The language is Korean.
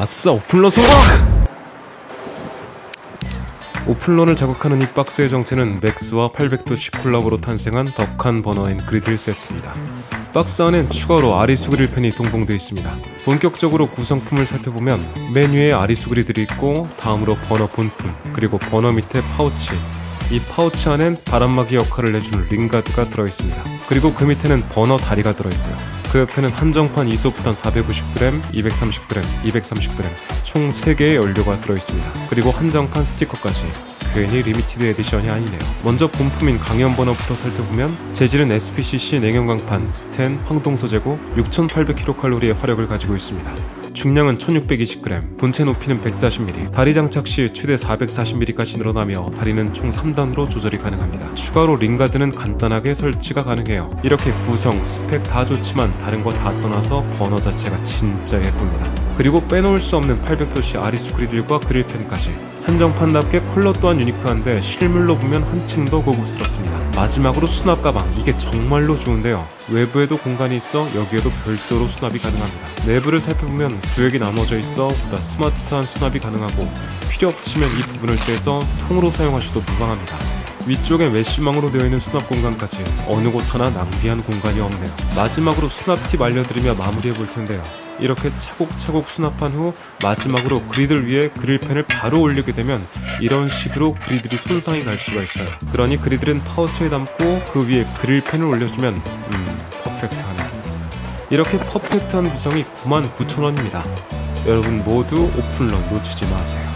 아싸, 오픈런 성공! 오픈런을 자극하는 이 박스의 정체는 맥스와 800도씨 콜라보로 탄생한 덕한 버너앤 그리들 세트입니다. 박스 안엔 추가로 아리수 그릴팬이 동봉되어 있습니다. 본격적으로 구성품을 살펴보면 맨 위에 아리수 그릴들이 있고, 다음으로 버너 본품, 그리고 버너 밑에 파우치, 이 파우치 안엔 바람막이 역할을 해주는 링가드가 들어있습니다. 그리고 그 밑에는 버너 다리가 들어있고요. 그 옆에는 한정판 이소프탄 450g, 230g, 230g 총 3개의 연료가 들어있습니다. 그리고 한정판 스티커까지. 괜히 리미티드 에디션이 아니네요. 먼저 본품인 강연 버너부터 살펴보면 재질은 SPCC 냉연광판, 스텐, 황동 소재고 6800kcal의 화력을 가지고 있습니다. 중량은 1620g, 본체 높이는 140mm, 다리 장착 시 최대 440mm까지 늘어나며 다리는 총 3단으로 조절이 가능합니다. 추가로 링가드는 간단하게 설치가 가능해요. 이렇게 구성, 스펙 다 좋지만 다른 거 다 떠나서 버너 자체가 진짜 예쁩니다. 그리고 빼놓을 수 없는 800도씨 아리수 그리들과 그릴팬까지. 한정판답게 컬러 또한 유니크한데 실물로 보면 한층 더 고급스럽습니다. 마지막으로 수납 가방, 이게 정말로 좋은데요. 외부에도 공간이 있어 여기에도 별도로 수납이 가능합니다. 내부를 살펴보면 구역이 나눠져 있어 보다 스마트한 수납이 가능하고, 필요 없으시면 이 부분을 떼서 통으로 사용하셔도 무방합니다. 위쪽에 메쉬망으로 되어 있는 수납 공간까지 어느 곳 하나 낭비한 공간이 없네요. 마지막으로 수납 팁 알려드리며 마무리해 볼 텐데요. 이렇게 차곡차곡 수납한 후 마지막으로 그리들 위에 그릴팬을 바로 올리게 되면 이런 식으로 그리들이 손상이 갈 수가 있어요. 그러니 그리들은 파우처에 담고 그 위에 그릴팬을 올려주면 퍼펙트하네요. 이렇게 퍼펙트한 구성이 99,000원입니다. 여러분 모두 오픈런 놓치지 마세요.